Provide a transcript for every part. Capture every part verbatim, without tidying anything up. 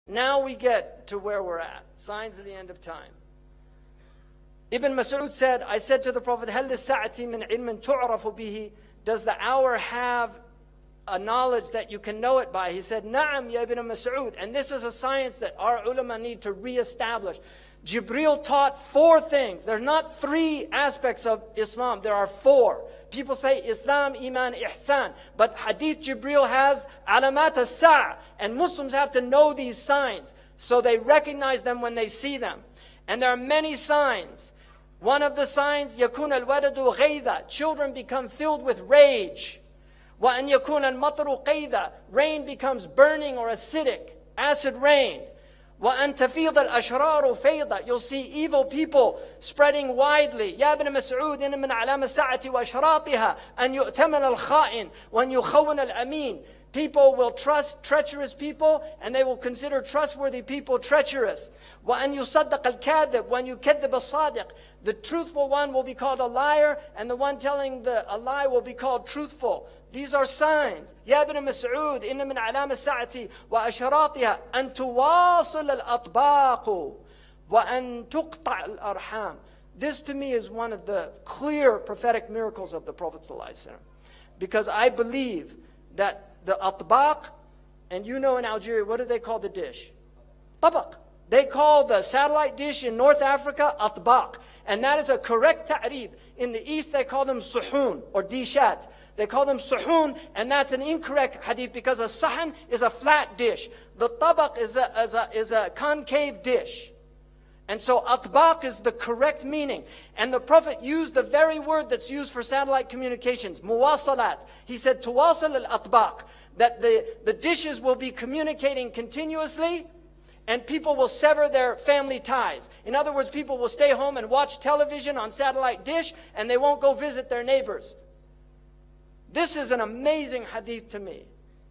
Now we get to where we're at. Signs of the end of time. Ibn Mas'ud said, I said to the Prophet, هَلْ لِلسَّاعَةِ مِنْ عِلْمٍ تُعْرَفُ بِهِ? Does the hour have a knowledge that you can know it by? He said, Na'am, ya Ibn Mas'ud. And this is a science that our ulama need to reestablish. Jibreel taught four things. There's not three aspects of Islam. There are four. People say Islam, Iman, Ihsan. But Hadith Jibreel has alamat as-sa'. And Muslims have to know these signs, so they recognize them when they see them. And there are many signs. One of the signs, يَكُونَ الْوَلَدُ غَيْذًا. Children become filled with rage. وَأَنْ يَكُونَ الْمَطْرُ قَيْذًا. Rain becomes burning or acidic, acid rain. وَأَنْ تَفِيضَ الْأَشْرَارُ فَيْضًا. You'll see evil people spreading widely. يَا ابْنَ مَسْعُودٍ مِنْ عَلَامَ السَّاعَةِ وَأَشْرَاطِهَا أَنْ يُؤْتَمَنَ الْخَائِنِ وَأَنْ يُخَوَّنَ الْأَمِينَ. People will trust treacherous people, and they will consider trustworthy people treacherous. وَأَنْ يُصَدَّقَ الْكَاذِبُ وَأَنْ يُكَذِّبَ الصَّادِقُ. The truthful one will be called a liar, and the one telling the, a lie will be called truthful. These are signs. يا ابن مسعود إن من علام الساعة وأشراطها أن تواصل الأطباق وأن تقطع الأرحام. This to me is one of the clear prophetic miracles of the Prophet ﷺ. Because I believe that the atbaq, and you know in Algeria, what do they call the dish? Tabaq. They call the satellite dish in North Africa atbaq. And that is a correct ta'rib. In the East they call them suhun or dishat. They call them suhun, and that's an incorrect hadith because a sahan is a flat dish. The tabaq is a, is a, is a concave dish. And so atbaq is the correct meaning. And the Prophet used the very word that's used for satellite communications, muwasalat. He said, tuwasal al-atbaq, that the, the dishes will be communicating continuously, and people will sever their family ties. In other words, people will stay home and watch television on satellite dish, and they won't go visit their neighbors. This is an amazing hadith to me.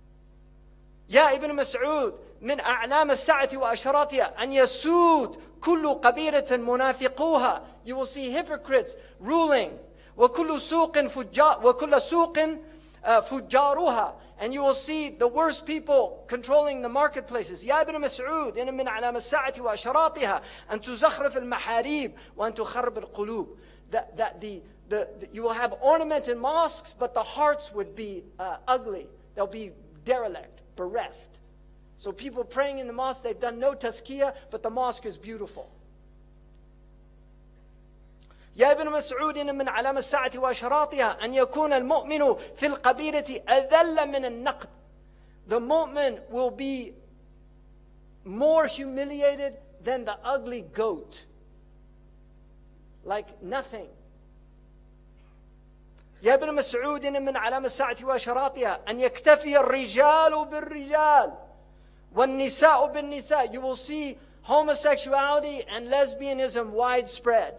يا ابن مسعود من أعلام الساعة وأشراطها أن يسود كل قبيلة منافقوها. You will see hypocrites ruling. وكل سوق فجار وكل سوق فجارها. And you will see the worst people controlling the marketplaces. يا ابن مسعود إن من أعلام الساعة وأشراطها أن تزخرف المحاريب وأن تخرب القلوب. That, that the, the, the, you will have ornamented mosques, but the hearts would be uh, ugly. They'll be derelict, bereft. So people praying in the mosque, they've done no tazkiyah, but the mosque is beautiful. يا ابن مسعود إن من علام الساعة وأشراطها أن يكون المؤمن في القبيلة أذل من النقد. The mu'min will be more humiliated than the ugly goat. Like nothing. يا ابن مسعود إن من علام الساعة وأشراطها أن يكتفي الرجال بالرجال وَالنِّسَاءُ بِالنِّسَاءِ. You will see homosexuality and lesbianism widespread.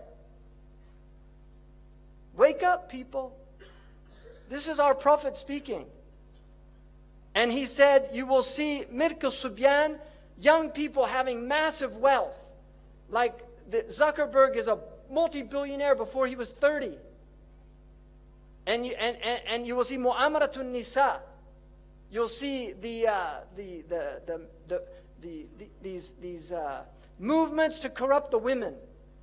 Wake up, people. This is our Prophet speaking. And he said, you will see Mirk al-Subyan, young people having massive wealth. Like the Zuckerberg is a multi-billionaire before he was thirty. And you, and, and, and you will see Mu'amaratun Nisa. You'll see the, uh, the, the, the, the, the, the, these, these uh, movements to corrupt the women.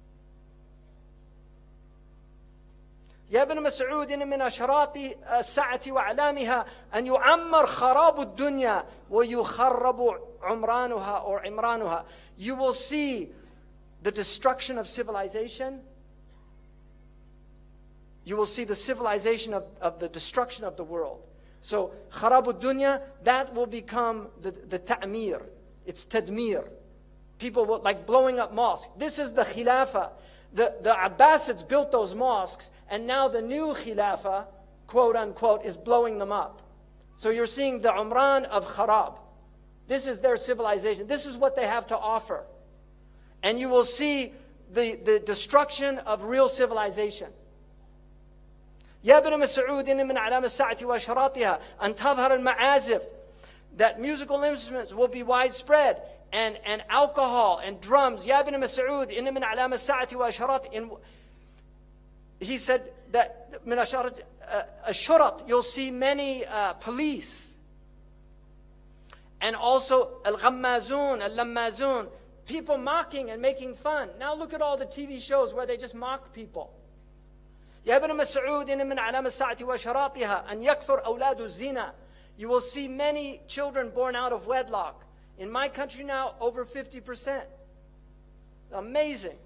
يا ابن مسعود إن من أشراط الساعة وأعلامها أن يعمر خراب الدنيا ويخرب عمرانها or عمرانها. You will see the destruction of civilization. You will see the civilization of, of the destruction of the world. So, kharabu dunya, that will become the, the ta'mir. It's tadmir. People will, like blowing up mosques. This is the khilafah. The, the Abbasids built those mosques, and now the new khilafah, quote unquote, is blowing them up. So you're seeing the Umran of Kharab. This is their civilization. This is what they have to offer. And you will see the, the destruction of real civilization. يا ابن مسعود إن من علام الساعة وأشراطها أن تظهر المعازف. That musical instruments will be widespread. And, and alcohol and drums. يا ابن مسعود إن من علام الساعة وأشراط. He said that من أشراط الشرط, you'll see many uh, police. And also al-ghammazun, al-lammazun, people mocking and making fun. Now look at all the T V shows where they just mock people. يا ابن مسعود إن من علامة الساعة وشراطها أن يكثر أولاد الزنا. You will see many children born out of wedlock. In my country now, over fifty percent. Amazing.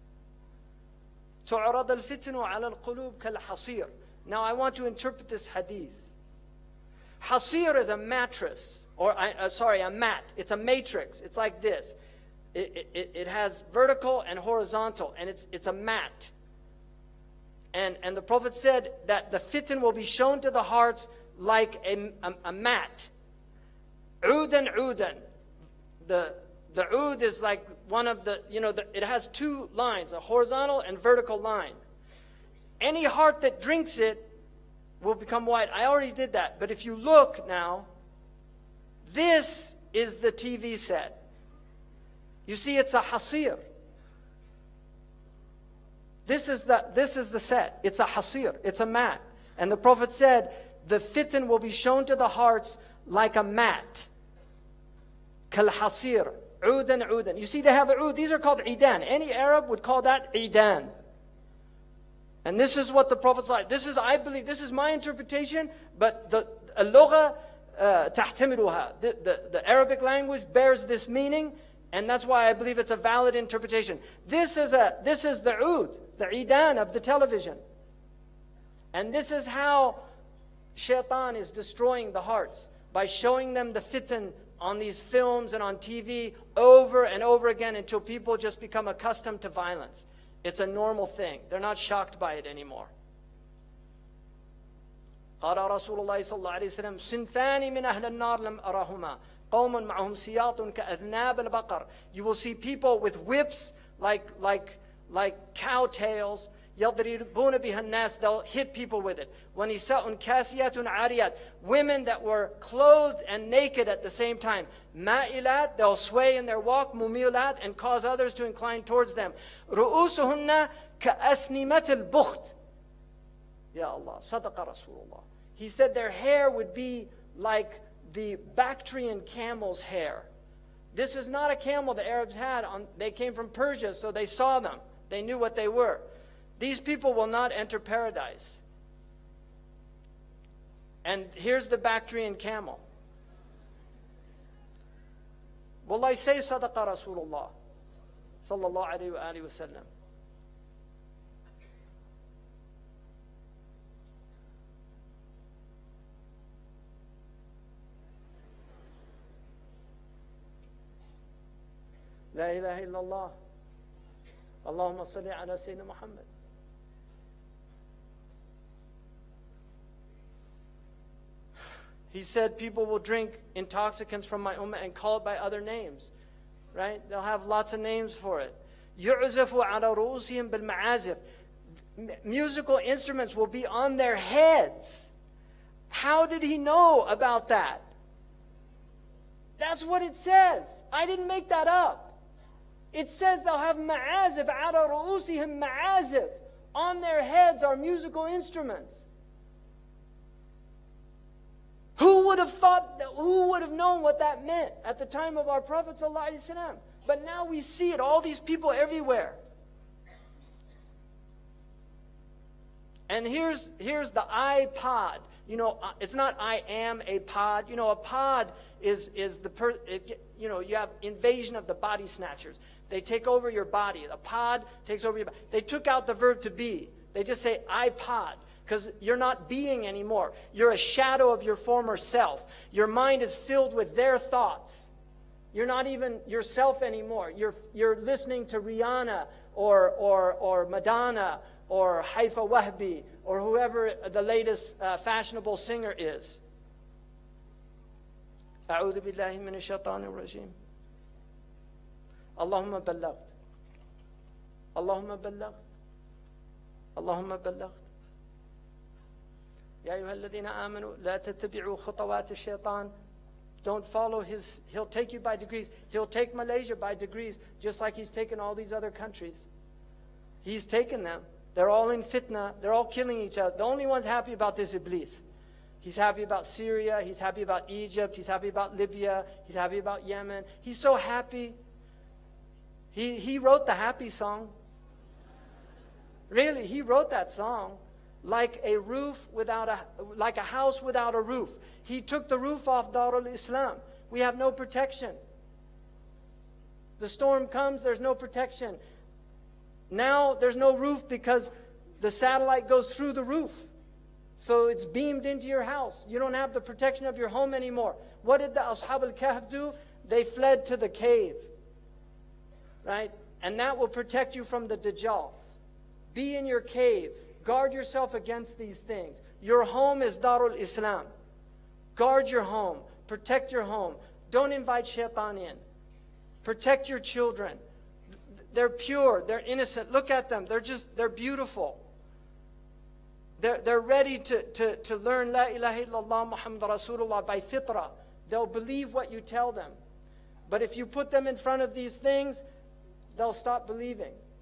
تعرض الفتن على القلوب كالحصير. Now I want to interpret this hadith. Hasir is a mattress, or uh, sorry, a mat. It's a matrix. It's like this. It, it, it has vertical and horizontal, and it's, it's a mat. And, and the Prophet said that the fitan will be shown to the hearts like a, a, a mat. Udan, udan. The, the ud is like one of the, you know, the, it has two lines, a horizontal and vertical line. Any heart that drinks it will become white. I already did that. But if you look now, this is the T V set. You see, it's a hasir. This is the, this is the set. It's a hasir. It's a mat. And the Prophet said, the fitan will be shown to the hearts like a mat. Kal hasir. Udan, udan. You see, they have a ud. These are called idan. Any Arab would call that idan. And this is what the Prophet said. This is, I believe, this is my interpretation, but the al-lugha tahtamiluha. The, the, the Arabic language bears this meaning, and that's why I believe it's a valid interpretation. This is, a, this is the ud, the idan of the television. And this is how shaitan is destroying the hearts, by showing them the fitan on these films and on T V over and over again until people just become accustomed to violence. It's a normal thing. They're not shocked by it anymore. قال رسول الله صلى الله عليه وسلم صنفان من أهل النار لم أرهما قوم معهم سياط كأذناب البقر. You will see people with whips like like like cow tails. يضربون بها الناس. They'll hit people with it. ونساء كاسيات عاريات. Women that were clothed and naked at the same time. مائلات. They'll sway in their walk. مميلات. And cause others to incline towards them. رؤوسهن كأسنمة البخت. Ya Allah, Sadaqa Rasulullah. He said their hair would be like the Bactrian camel's hair. This is not a camel the Arabs had. On, they came from Persia, so they saw them. They knew what they were. These people will not enter paradise. And here's the Bactrian camel. Wallahi, say Sadaqa Rasulullah sallallahu alayhi wa alihi wa sallam. La ilaha illallah. Allahumma salli ala Sayyidina Muhammad. He said people will drink intoxicants from my ummah and call it by other names. Right? They'll have lots of names for it. يُعْزَفُ عَلَى رُؤُوسِهِمْ بِالْمَعَازِفِ. Musical instruments will be on their heads. How did he know about that? That's what it says. I didn't make that up. It says they'll have ma'azif, ala ru'usihim ma'azif. On their heads are musical instruments. Who would have thought, that, who would have known what that meant at the time of our Prophet ﷺ? But now we see it, all these people everywhere. And here's, here's the iPod. You know, it's not I am a pod. You know, a pod is, is the, per, it, you know, you have invasion of the body snatchers. They take over your body. A pod takes over your body. They took out the verb to be. They just say iPod because you're not being anymore. You're a shadow of your former self. Your mind is filled with their thoughts. You're not even yourself anymore. You're, you're listening to Rihanna or, or, or Madonna or Haifa Wahbi or whoever the latest uh, fashionable singer is. أعوذ بالله من الشيطان الرجيم. اللهم بلغت. اللهم بلغت. اللهم بلغت. يا أيها الذين آمنوا لا تتبعوا خطوات الشيطان. Don't follow his, he'll take you by degrees. He'll take Malaysia by degrees, just like he's taken all these other countries. He's taken them. They're all in fitna. They're all killing each other. The only one's happy about this Iblis. He's happy about Syria. He's happy about Egypt. He's happy about Libya. He's happy about Yemen. He's so happy. He, he wrote the happy song. Really, he wrote that song. Like a roof without a, like a house without a roof. He took the roof off Darul Islam. We have no protection. The storm comes, there's no protection. Now there's no roof because the satellite goes through the roof. So it's beamed into your house. You don't have the protection of your home anymore. What did the Ashab al-Kahf do? They fled to the cave. Right? And that will protect you from the Dajjal. Be in your cave. Guard yourself against these things. Your home is Darul Islam. Guard your home. Protect your home. Don't invite shaitan in. Protect your children. They're pure. They're innocent. Look at them. They're just, they're beautiful. They're, they're ready to, to, to learn La ilaha illallah Muhammad Rasulullah by fitrah. They'll believe what you tell them. But if you put them in front of these things, they'll stop believing.